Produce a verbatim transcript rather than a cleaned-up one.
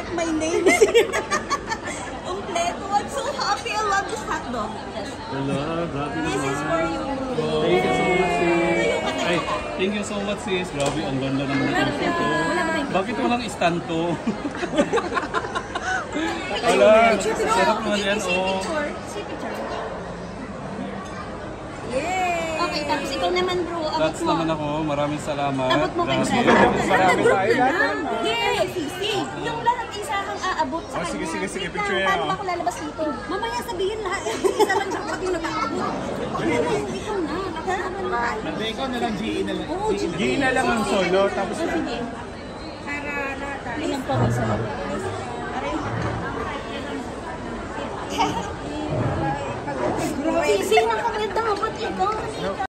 forgot my name. Kompleto. I'm so happy. I love this hotdog. Hello, grabe naman. This is for you. Oh, thank you so much, sis. Ay, thank you so much, sis. Grabe, ang ganda naman ng photo. Bakit walang stand to? Wala, sarap naman yan, oh. Okay, tapos ikaw naman bro, abot That's mo. naman ako. Maraming salamat. Abot mo kayo sa Marami tayo. Yes, sisi. Yung lahat isa ang aabot sa Oh, kanya. sige, sige, sige, Wait picture lang, yan, paano oh. ba ako lalabas dito? Mamaya sabihin lahat. Isa lang siya pati nag-aabot. Ikaw na, nakasama na tayo. Hindi, ikaw na lang, G E na lang. Oo, G E na lang ang solo, tapos Oh, sige. Para lahat tayo. Ilang pawisan. Sisi, nakakita dapat ikaw.